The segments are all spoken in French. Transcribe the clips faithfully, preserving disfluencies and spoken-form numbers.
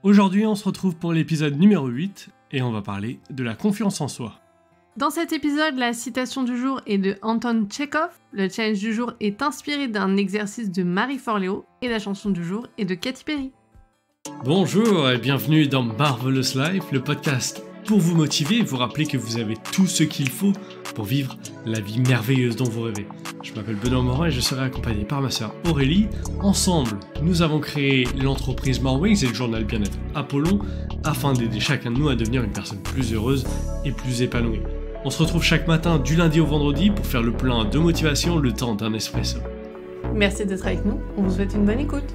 Aujourd'hui, on se retrouve pour l'épisode numéro huit et on va parler de la confiance en soi. Dans cet épisode, la citation du jour est de Anton Tchekhov, le challenge du jour est inspiré d'un exercice de Marie Forleo et la chanson du jour est de Katy Perry. Bonjour et bienvenue dans Marvelous Life, le podcast pour vous motiver et vous rappeler que vous avez tout ce qu'il faut pour vivre la vie merveilleuse dont vous rêvez. Je m'appelle Benoît Morin et je serai accompagné par ma sœur Aurélie. Ensemble, nous avons créé l'entreprise More Wings et le journal Bien-être Apollon afin d'aider chacun de nous à devenir une personne plus heureuse et plus épanouie. On se retrouve chaque matin du lundi au vendredi pour faire le plein de motivation le temps d'un espresso. Merci d'être avec nous, on vous souhaite une bonne écoute.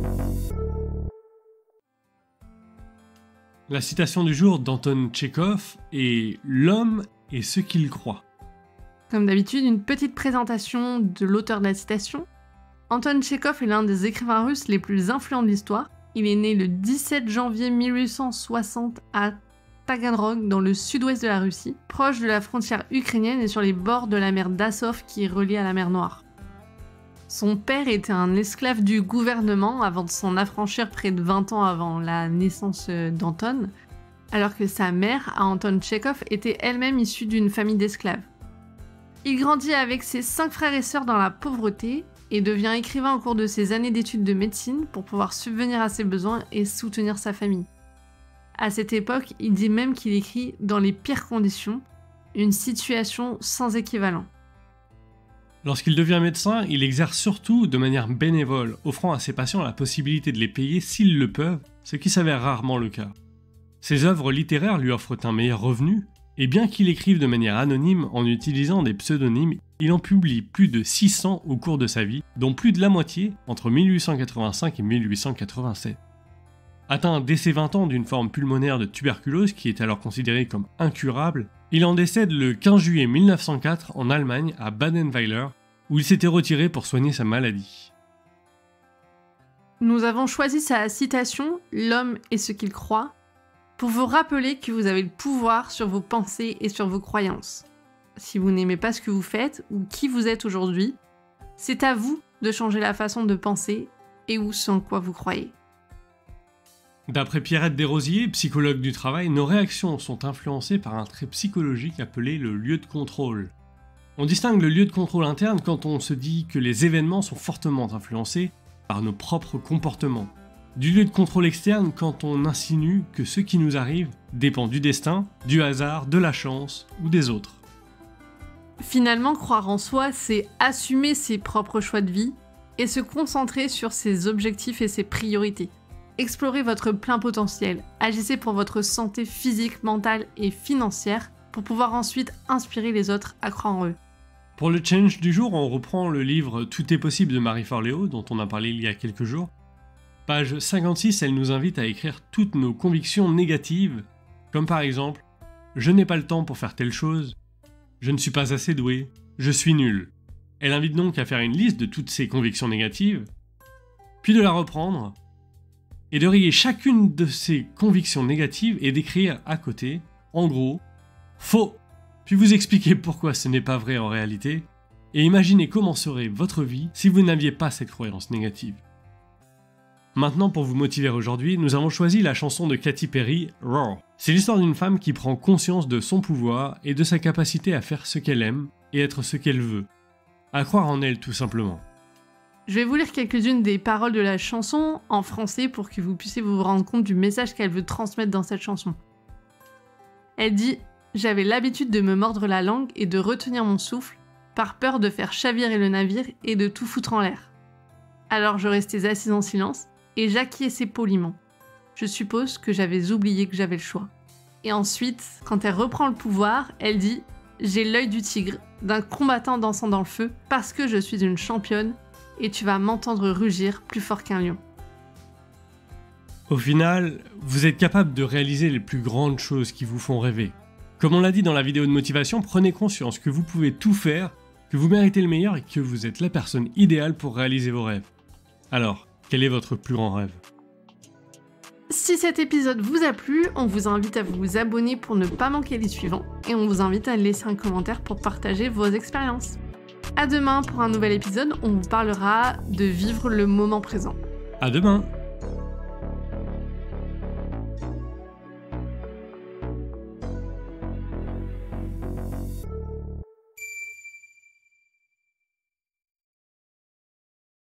La citation du jour d'Anton Tchekhov est « L'homme est ce qu'il croit ». Comme d'habitude, une petite présentation de l'auteur de la citation. Anton Tchekhov est l'un des écrivains russes les plus influents de l'histoire. Il est né le dix-sept janvier mille huit cent soixante à Taganrog, dans le sud-ouest de la Russie, proche de la frontière ukrainienne et sur les bords de la mer d'Azov qui est reliée à la mer Noire. Son père était un esclave du gouvernement avant de s'en affranchir près de vingt ans avant la naissance d'Anton, alors que sa mère, Anton Tchekhov, était elle-même issue d'une famille d'esclaves. Il grandit avec ses cinq frères et sœurs dans la pauvreté et devient écrivain au cours de ses années d'études de médecine pour pouvoir subvenir à ses besoins et soutenir sa famille. À cette époque, il dit même qu'il écrit dans les pires conditions, une situation sans équivalent. Lorsqu'il devient médecin, il exerce surtout de manière bénévole, offrant à ses patients la possibilité de les payer s'ils le peuvent, ce qui s'avère rarement le cas. Ses œuvres littéraires lui offrent un meilleur revenu, et bien qu'il écrive de manière anonyme en utilisant des pseudonymes, il en publie plus de six cents au cours de sa vie, dont plus de la moitié entre mille huit cent quatre-vingt-cinq et mille huit cent quatre-vingt-sept. Atteint dès ses vingt ans d'une forme pulmonaire de tuberculose qui est alors considérée comme incurable, il en décède le quinze juillet mille neuf cent quatre en Allemagne, à Badenweiler, où il s'était retiré pour soigner sa maladie. Nous avons choisi sa citation « L'homme est ce qu'il croit » pour vous rappeler que vous avez le pouvoir sur vos pensées et sur vos croyances. Si vous n'aimez pas ce que vous faites ou qui vous êtes aujourd'hui, c'est à vous de changer la façon de penser et ou ce en quoi vous croyez. D'après Pierrette Desrosiers, psychologue du travail, nos réactions sont influencées par un trait psychologique appelé le lieu de contrôle. On distingue le lieu de contrôle interne quand on se dit que les événements sont fortement influencés par nos propres comportements. Du lieu de contrôle externe quand on insinue que ce qui nous arrive dépend du destin, du hasard, de la chance ou des autres. Finalement, croire en soi, c'est assumer ses propres choix de vie et se concentrer sur ses objectifs et ses priorités. Explorez votre plein potentiel, agissez pour votre santé physique, mentale et financière pour pouvoir ensuite inspirer les autres à croire en eux. Pour le challenge du jour, on reprend le livre Tout est possible de Marie Forleo, dont on a parlé il y a quelques jours. Page cinquante-six, elle nous invite à écrire toutes nos convictions négatives, comme par exemple « Je n'ai pas le temps pour faire telle chose »,« Je ne suis pas assez doué »,« Je suis nul ». Elle invite donc à faire une liste de toutes ces convictions négatives, puis de la reprendre, et de rayer chacune de ces convictions négatives et d'écrire à côté, en gros, « Faux », puis vous expliquer pourquoi ce n'est pas vrai en réalité, et imaginez comment serait votre vie si vous n'aviez pas cette croyance négative. Maintenant, pour vous motiver aujourd'hui, nous avons choisi la chanson de Katy Perry, Roar. C'est l'histoire d'une femme qui prend conscience de son pouvoir et de sa capacité à faire ce qu'elle aime et être ce qu'elle veut. À croire en elle tout simplement. Je vais vous lire quelques-unes des paroles de la chanson en français pour que vous puissiez vous rendre compte du message qu'elle veut transmettre dans cette chanson. Elle dit « J'avais l'habitude de me mordre la langue et de retenir mon souffle par peur de faire chavirer le navire et de tout foutre en l'air. Alors je restais assise en silence et j'acquiesçais poliment. Je suppose que j'avais oublié que j'avais le choix. » Et ensuite, quand elle reprend le pouvoir, elle dit « J'ai l'œil du tigre, d'un combattant dansant dans le feu, parce que je suis une championne, et tu vas m'entendre rugir plus fort qu'un lion. » Au final, vous êtes capable de réaliser les plus grandes choses qui vous font rêver. Comme on l'a dit dans la vidéo de motivation, prenez conscience que vous pouvez tout faire, que vous méritez le meilleur et que vous êtes la personne idéale pour réaliser vos rêves. Alors, quel est votre plus grand rêve ? Si cet épisode vous a plu, on vous invite à vous abonner pour ne pas manquer les suivants, et on vous invite à laisser un commentaire pour partager vos expériences. À demain pour un nouvel épisode, on vous parlera de vivre le moment présent. À demain!